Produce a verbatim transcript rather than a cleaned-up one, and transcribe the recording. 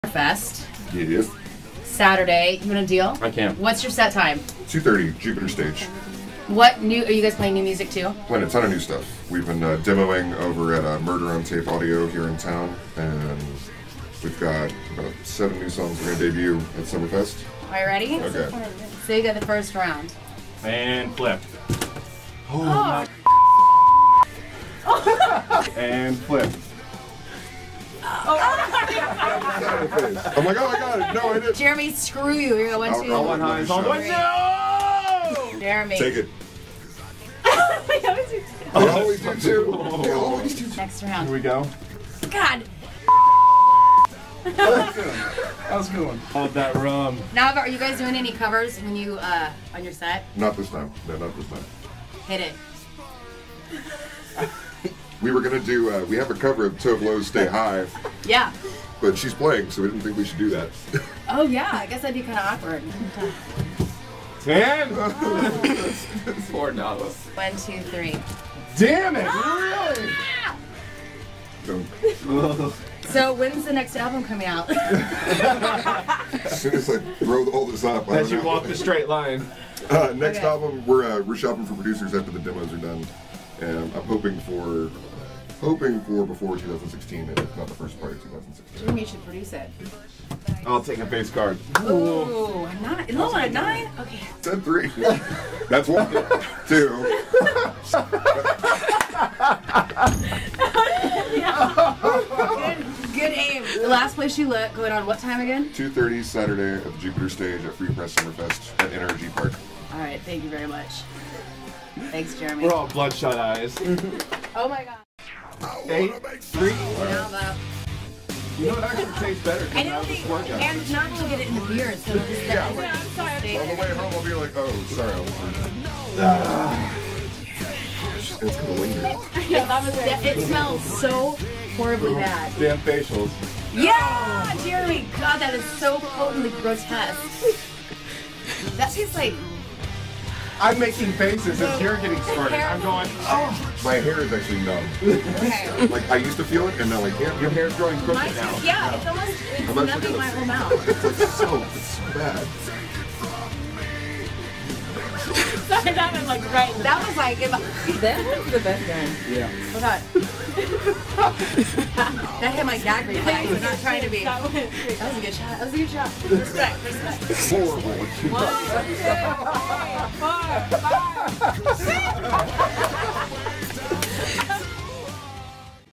Fest. Yes. Saturday. You want a deal? I can. What's your set time? two thirty, Jupiter Stage. What new? Are you guys playing new music too? Playing a ton of new stuff. We've been uh, demoing over at uh, Murder on Tape Audio here in town, and we've got about seven new songs we're going to debut at Summerfest. Are you ready? Okay. So you got the first round. And flip. Oh. And flip. I'm like, oh, I got it. No, I didn't. Jeremy, screw you. You're going one, two. I'll- One high and Shut all up. no! Jeremy. Take it. They always do too. They always do too. Next Here round. we go. God. That was a good one. Oh, that rum. Now, are you guys doing any covers when you uh on your set? Not this time. No, not this time. Hit it. We were going to do, uh, we have a cover of Tove Lo's Stay High, Yeah. but she's playing, so we didn't think we should do that. Oh yeah. I guess that'd be kind of awkward. And four dollars. One, two, three. Damn it! Really? So, So when's the next album coming out? as soon as I throw all this up, I As don't you know. walk the straight line. Uh, next Okay. album, we're uh, we're shopping for producers after the demos are done, and I'm hoping for hoping for before two thousand sixteen, and if not the first part of two thousand sixteen. Jeremy should produce it. I'll take a face card. Ooh, a nine. No, a nine. Okay. Said three. That's one. Two. Good, good aim. The last place you look going on what time again? two thirty Saturday at the Jupiter Stage at Free Press Summerfest at N R G Park. All right. Thank you very much. Thanks, Jeremy. We're all bloodshot eyes. Oh my God. Eight, three. Now the. You know what actually tastes better? I don't think, and not to get it in the beer, so just Yeah. that. Yeah, I'm sorry. On the way home, I'll be like, oh, sorry, I was It's gonna linger. Yeah, that was, that, it smells so horribly bad. Damn facials. Yeah, Jeremy. God, that is so potently grotesque. That tastes like. I'm making faces as you're getting started. I'm going, oh. My hair is actually numb. Okay. Like, I used to feel it, and now I can't. Your hair's growing crooked Mine's, now. yeah, it's almost it's I'm actually numbing my gonna- whole mouth. It's like soap. It's so bad. Sorry, that was like right. That was like if I, That was the best gun. Yeah. hold on. That hit my gag reflex. I'm not trying to be. That was a good shot. That was a good shot. Respect, respect. It's horrible. One, two, three, four, five, six.